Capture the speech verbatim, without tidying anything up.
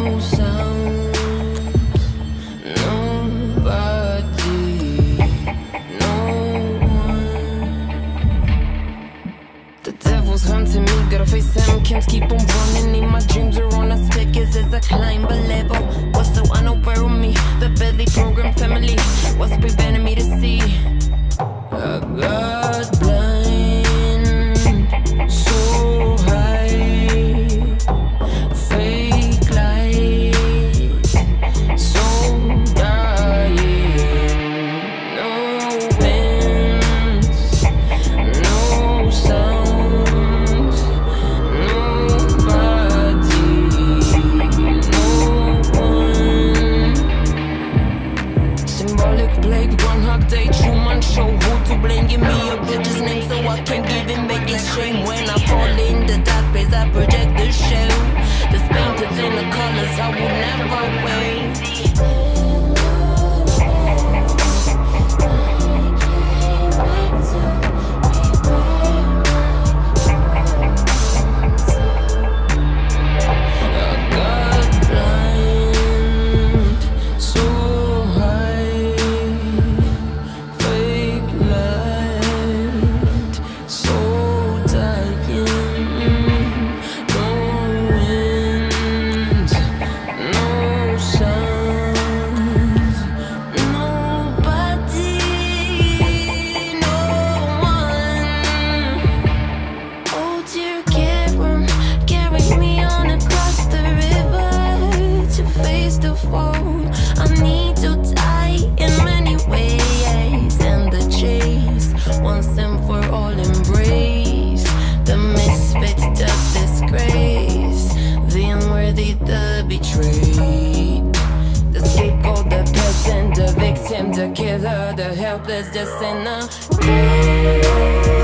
Can't keep on running in my dreams are on a staircase as I climb a level. What's so unaware of me? The belly program family. What's preventing me to see? I got blind, so high, fake light, so dying. No winds, no sound. Groundhog Day, Truman show, who to blame? Give me a bitch's name so I can give him back his shame. When I fall in the dark place, I project the shell that's painted in the colors I would never wait. The killer, the helpless, the sinner.